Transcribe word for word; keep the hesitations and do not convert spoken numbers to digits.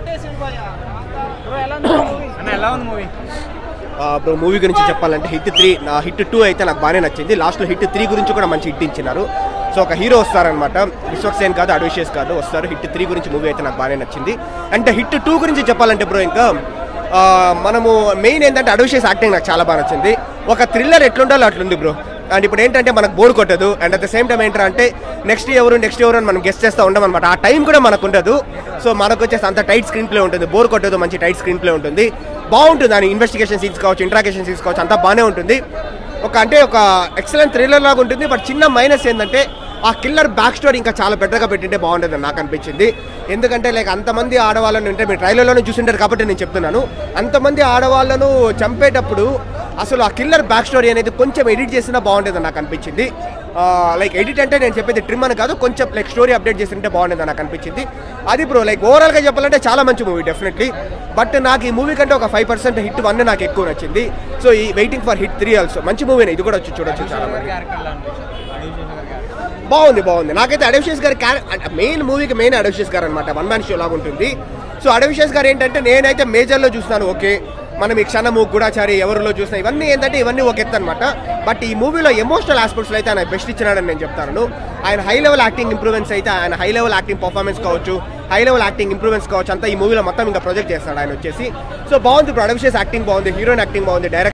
Bro movie గురించి చెప్పాలంటే hit three నా హిట్ టూ అయితే నాకు బాగానే నచ్చింది. లాస్ట్లో హిట్ త్రీ గురించి కూడా మంచి హిట్ ఇచ్చినారు. సో ఒక హీరో వస్తారనమాట, విశ్వక్సేన్ కాదు అడవిశేష్ కాదు వస్తారు. హిట్ త్రీ గురించి మూవీ అయితే నాకు బాగానే నచ్చింది. అంటే హిట్ టూ గురించి చెప్పాలంటే బ్రో ఇంకా మనము మెయిన్ ఏంటంటే అడవిశేష్ యాక్టింగ్ నాకు చాలా బాగా నచ్చింది. ఒక థ్రిల్లర్ ఎట్లుండాలో అట్లుంది బ్రో. అండ్ ఇప్పుడు ఏంటంటే మనకు బోర్ కొట్టదు. And at the same time ఏంటంటే నెక్స్ట్ ఎవరు నెక్స్ట్ ఎవరు అని మనం గెస్ట్ చేస్తూ ఉంటాం అనమాట. ఆ టైం కూడా మనకు ఉండదు. సో మనకు వచ్చేసి అంత టైట్ స్క్రీన్ ప్లే ఉంటుంది, బోర్ కొట్టదు, మంచి టైట్ స్క్రీన్ ప్లే ఉంటుంది, బాగుంటుంది. అని ఇన్వెస్టిగేషన్ సీన్స్ కావచ్చు, ఇంట్రాగేషన్ సీన్స్ కావచ్చు, అంతా బాగానే ఉంటుంది. ఒక అంటే ఒక ఎక్సలెంట్ థ్రిల్లర్ లాగా ఉంటుంది. బట్ చిన్న మైనస్ ఏంటంటే ఆ కిల్లర్ బ్యాక్ స్టోరీ ఇంకా చాలా బెటర్గా పెట్టింటే బాగుంటుంది అని నాకు అనిపించింది. ఎందుకంటే లైక్ అంతమంది ఆడవాళ్ళను ఉంటే మీరు ట్రైలర్లోనే చూసింటారు కాబట్టి నేను చెప్తున్నాను. అంతమంది ఆడవాళ్ళను చంపేటప్పుడు అసలు ఆ కిల్లర్ బ్యాక్ స్టోరీ అనేది కొంచెం ఎడిట్ చేసినా బాగుంటుంది నాకు అనిపించింది. లైక్ ఎడిట్ అంటే నేను చెప్పేది ట్రిమ్ అని కాదు, కొంచెం లైక్ స్టోరీ అప్డేట్ చేస్తుంటే బాగుంటుంది నాకు అనిపించింది. అది బ్రో లైక్ ఓవరాల్గా చెప్పాలంటే చాలా మంచి మూవీ డెఫినెట్లీ. బట్ నాకు ఈ మూవీ కంటే ఒక ఫైవ్ పర్సెంట్ హిట్ వన్ నాకు ఎక్కువ నచ్చింది. సో ఈ waiting for hit three also మంచి మూవీనే, ఇది కూడా వచ్చి చూడొచ్చు చాలా మంది. బాగుంది బాగుంది నాకైతే అడవిశేష్ గారి క్యారెక్టర్ మెయిన్ మూవీకి మెయిన్ అడవిశేష్ గారు అనమాట. వన్ మ్యాన్ షో లాగా ఉంటుంది. సో అడవిశేష్ గారు ఏంటంటే నేనైతే మేజర్లో చూస్తున్నాను. ఓకే మనం ఈ క్షణము గూఢాచారి ఎవరిలో చూసినా ఇవన్నీ ఏంటంటే ఇవన్నీ ఒక ఎత్తు అనమాట. బట్ ఈ మూవీలో ఎమోషనల్ ఆస్పెక్ట్స్లో అయితే ఆయన బెస్ట్ ఇచ్చినాడని నేను చెప్తాను. ఆయన హై లెవెల్ యాక్టింగ్ ఇంప్రూవ్మెంట్స్ అయితే ఆయన హై లెవెల్ యాక్టింగ్ పర్ఫార్మెన్స్ కావచ్చు, హై లెవెల్ యాక్టింగ్ ఇంప్రూవ్మెంట్స్ కావచ్చు, అంతా ఈ మూవీలో మొత్తం ఇంకా ప్రొజెక్ట్ చేస్తాడు ఆయన వచ్చేసి. సో బాగుంది ఇప్పుడు అడవిశేష్ యాక్టింగ్ బాగుంది, హీరోయిన్ యాక్టింగ్ బాగుంది, డైరెక్ట్